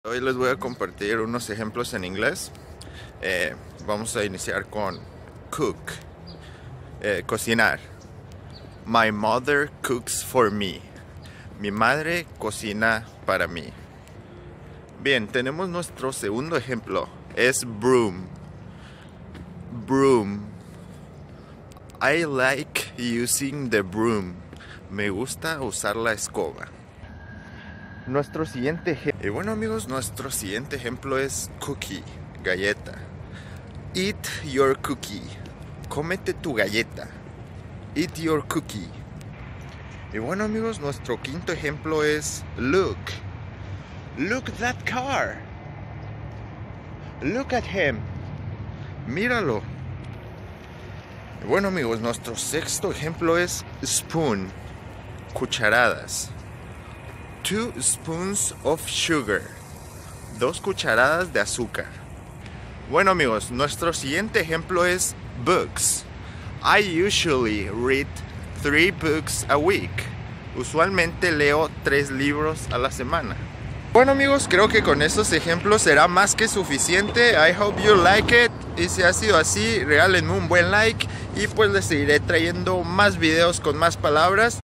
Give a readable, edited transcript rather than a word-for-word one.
Hoy les voy a compartir unos ejemplos en inglés. Vamos a iniciar con cook, cocinar. My mother cooks for me. Mi madre cocina para mí. Bien, tenemos nuestro segundo ejemplo. Es broom. Broom. I like using the broom. Me gusta usar la escoba. Nuestro siguiente ejemplo. Y bueno, amigos, nuestro siguiente ejemplo es cookie, galleta. Eat your cookie. Cómete tu galleta. Eat your cookie. Y bueno, amigos, nuestro quinto ejemplo es look. Look that car. Look at him. Míralo. Y bueno, amigos, nuestro sexto ejemplo es spoon. Cucharadas. 2 spoons of sugar. 2 cucharadas de azúcar. Bueno, amigos, nuestro siguiente ejemplo es books. I usually read 3 books a week. Usualmente leo 3 libros a la semana. Bueno, amigos, creo que con estos ejemplos será más que suficiente. I hope you like it. Y si ha sido así, regálenme un buen like. Y pues les seguiré trayendo más videos con más palabras.